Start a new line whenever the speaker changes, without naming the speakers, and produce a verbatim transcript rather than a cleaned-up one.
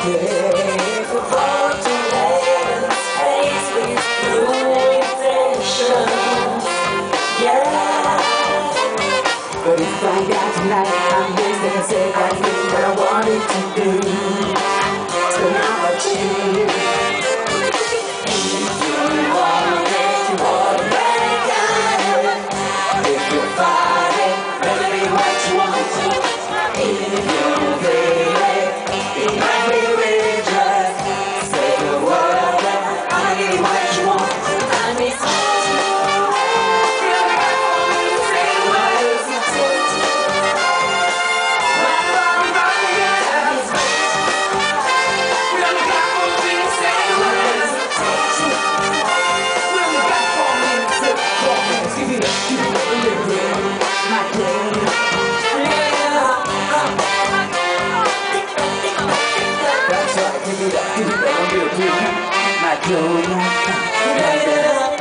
If we fall to lay in space with limitation, yeah. But if I got tonight, I'm wasting a say I did what I wanted to do. So now I choose. If you want it, you already got it. If you fight it, better be what you want to. If you feel it, it might be religious. Say the word, I need what you want. I need something. Say what is it take? My body, body, yeah. We only got four minutes. Say what is it take? We only got four minutes. Four minutes. Give it up, give it up, live it. My day. That's right, give it up, give it up, give it up. My glory, yeah, yeah.